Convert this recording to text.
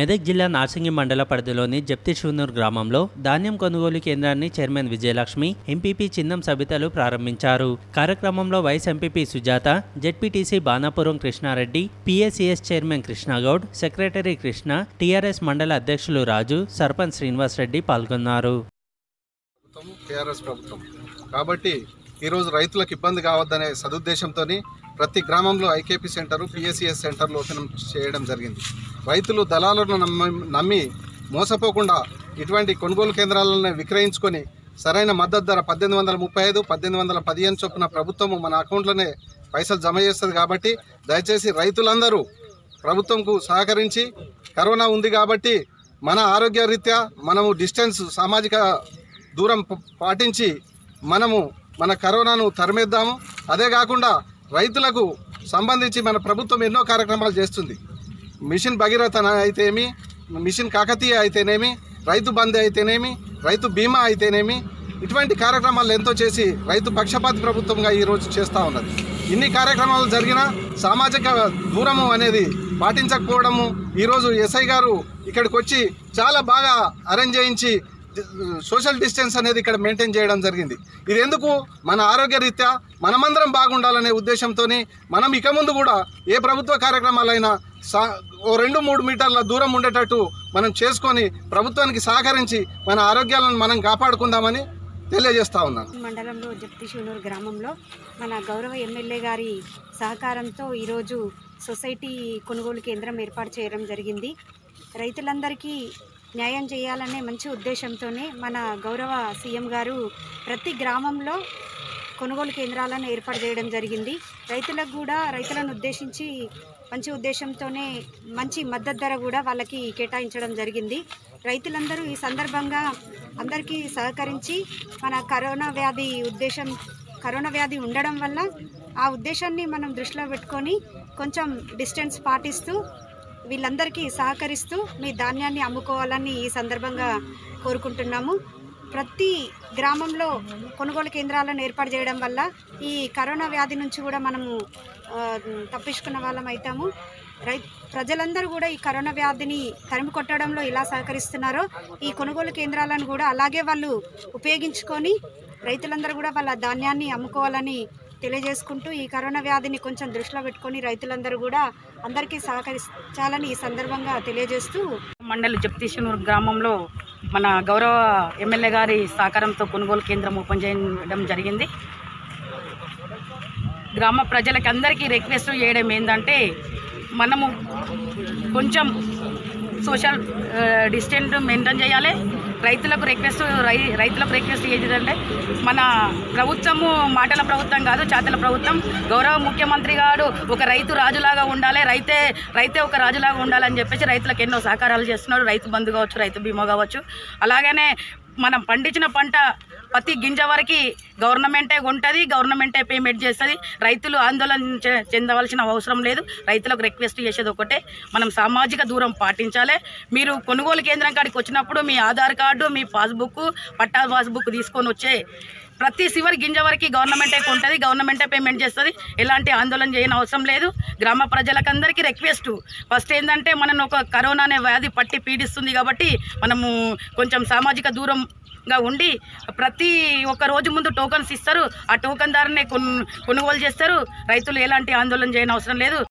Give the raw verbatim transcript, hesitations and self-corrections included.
మెదక్ జిల్లా నార్సింగి మండల పరిధిలోని జప్తిషూనూర్ గ్రామంలో ధాన్యం కొనుగోలు కేంద్రాన్ని చైర్మన్ విజయలక్ష్మి, ఎంపీపీ చిన్నం సబితలు ప్రారంభించారు. కార్యక్రమంలో vice MPP Sujatha, ZPTC Banapuram Krishna Reddy, PSCS chairman Krishna Goud, secretary Krishna, TRS mandal అధ్యక్షులు రాజు, సర్పంచ్ శ్రీనివాస్ రెడ్డి పాల్గొన్నారు. కాబట్టి ఈరోజు రైతులకు ఇబ్బంది కావద్దనే సదుద్దేశంతో ప్రతి గ్రామంలో ఐకేపీ సెంటరు, పిఎస్సిఎస్ సెంటర్లు ఓపెన్ చేయడం జరిగింది. రైతులు దళాలను నమ్మి నమ్మి మోసపోకుండా ఇటువంటి కొనుగోలు కేంద్రాలను విక్రయించుకొని సరైన మద్దతు ధర పద్దెనిమిది వందల ముప్పై ఐదు పద్దెనిమిది వందల పదిహేను చొప్పున ప్రభుత్వము మన అకౌంట్లోనే పైసలు జమ చేస్తుంది. కాబట్టి దయచేసి రైతులందరూ ప్రభుత్వంకు సహకరించి, కరోనా ఉంది కాబట్టి మన ఆరోగ్య రీత్యా మనము డిస్టెన్స్, సామాజిక దూరం పాటించి మనము మన కరోనాను తరిమేద్దాము. అదే కాకుండా రైతులకు సంబంధించి మన ప్రభుత్వం ఎన్నో కార్యక్రమాలు చేస్తుంది. మిషన్ భగీరథ అయితేనేమి, మిషన్ కాకతీయ అయితేనేమి, రైతు బంధు అయితేనేమి, రైతు బీమా అయితేనేమి, ఇటువంటి కార్యక్రమాలు ఎంతో చేసి రైతు పక్షపాతి ప్రభుత్వంగా ఈరోజు చేస్తూ ఉన్నది. ఇన్ని కార్యక్రమాలు జరిగినా సామాజిక దూరము అనేది పాటించకపోవడము, ఈరోజు ఎస్ఐ గారు ఇక్కడికి వచ్చి చాలా బాగా అరేంజ్ చేయించి సోషల్ డిస్టెన్స్ అనేది ఇక్కడ మెయింటైన్ చేయడం జరిగింది. ఇది ఎందుకు? మన ఆరోగ్య రీత్యా మనమందరం బాగుండాలనే ఉద్దేశంతో మనం ఇక ముందు కూడా ఏ ప్రభుత్వ కార్యక్రమాలైనా సా ఓ రెండు మూడు మీటర్ల దూరం ఉండేటట్టు మనం చేసుకొని ప్రభుత్వానికి సహకరించి మన ఆరోగ్యాలను మనం కాపాడుకుందామని తెలియజేస్తా ఉన్నాను. మండలంలో జప్తిషూనూర్ గ్రామంలో మన గౌరవ ఎమ్మెల్యే గారి సహకారంతో ఈరోజు సొసైటీ కొనుగోలు కేంద్రం ఏర్పాటు చేయడం జరిగింది. రైతులందరికీ న్యాయం చేయాలనే మంచి ఉద్దేశంతోనే మన గౌరవ సీఎం గారు ప్రతి గ్రామంలో కొనుగోలు కేంద్రాలను ఏర్పాటు చేయడం జరిగింది. రైతులకు కూడా రైతులను ఉద్దేశించి మంచి ఉద్దేశంతోనే మంచి మద్దతు ధర కూడా వాళ్ళకి కేటాయించడం జరిగింది. రైతులందరూ ఈ సందర్భంగా అందరికీ సహకరించి మన కరోనా వ్యాధి ఉద్దేశం కరోనా వ్యాధి ఉండడం వల్ల ఆ ఉద్దేశాన్ని మనం దృష్టిలో పెట్టుకొని కొంచెం డిస్టెన్స్ పాటిస్తూ వీళ్ళందరికీ సహకరిస్తూ మీ ధాన్యాన్ని అమ్ముకోవాలని ఈ సందర్భంగా కోరుకుంటున్నాము. ప్రతి గ్రామంలో కొనుగోలు కేంద్రాలను ఏర్పాటు చేయడం వల్ల ఈ కరోనా వ్యాధి నుంచి కూడా మనము తప్పించుకున్న వాళ్ళం అవుతాము. రై ప్రజలందరూ కూడా ఈ కరోనా వ్యాధిని తరిమి కొట్టడంలో ఇలా సహకరిస్తున్నారో ఈ కొనుగోలు కేంద్రాలను కూడా అలాగే వాళ్ళు ఉపయోగించుకొని రైతులందరూ కూడా వాళ్ళ ధాన్యాన్ని అమ్ముకోవాలని తెలియజేసుకుంటూ ఈ కరోనా వ్యాధిని కొంచెం దృష్టిలో పెట్టుకొని రైతులందరూ కూడా అందరికీ సహకరించాలని ఈ సందర్భంగా తెలియజేస్తూ మండలి జప్తిషూనూర్ గ్రామంలో మన గౌరవ ఎమ్మెల్యే గారి సహకారంతో కొనుగోలు కేంద్రం ఓపెన్ చేయడం జరిగింది. గ్రామ ప్రజలకి అందరికీ రిక్వెస్ట్ చేయడం ఏంటంటే మనము కొంచెం సోషల్ డిస్టెన్స్ మెయింటైన్ చేయాలి. రైతులకు రిక్వెస్ట్ రై రైతులకు రిక్వెస్ట్ ఏంటంటే మన ప్రభుత్వము మాటల ప్రభుత్వం కాదు, చేతల ప్రభుత్వం. గౌరవ ముఖ్యమంత్రి గారు ఒక రైతు రాజులాగా ఉండాలి, రైతే రైతే ఒక రాజులాగా ఉండాలని చెప్పేసి రైతులకు ఎన్నో సహకారాలు చేస్తున్నారు. రైతు బంధు కావచ్చు, రైతు బీమా కావచ్చు. అలాగనే మనం పండించిన పంట ప్రతి గింజ వరకు గవర్నమెంటే ఉంటుంది, గవర్నమెంటే పేమెంట్ చేస్తుంది. రైతులు ఆందోళన చెందవలసిన అవసరం లేదు. రైతులకు రిక్వెస్ట్ చేసేది ఒకటే, మనం సామాజిక దూరం పాటించాలి. మీరు కొనుగోలు కేంద్రం కాడికి వచ్చినప్పుడు మీ ఆధార్ కార్డు, మీ పాస్బుక్, పట్టా పాస్బుక్ తీసుకొని వచ్చే ప్రతి చివరి గింజ వరకు గవర్నమెంటే కొంటుంది, గవర్నమెంటే పేమెంట్ చేస్తుంది. ఎలాంటి ఆందోళన చేయని అవసరం లేదు. గ్రామ ప్రజలకందరికీ రిక్వెస్ట్ ఫస్ట్ ఏంటంటే మనం ఒక కరోనా అనే వ్యాధి పట్టి పీడిస్తుంది కాబట్టి మనము కొంచెం సామాజిక దూరంగా ఉండి ప్రతి ఒక్క రోజు ముందు టోకన్స్ ఇస్తారు. ఆ టోకన్ దారినే కొను కొనుగోలు చేస్తారు. రైతులు ఎలాంటి ఆందోళన చేయని అవసరం లేదు.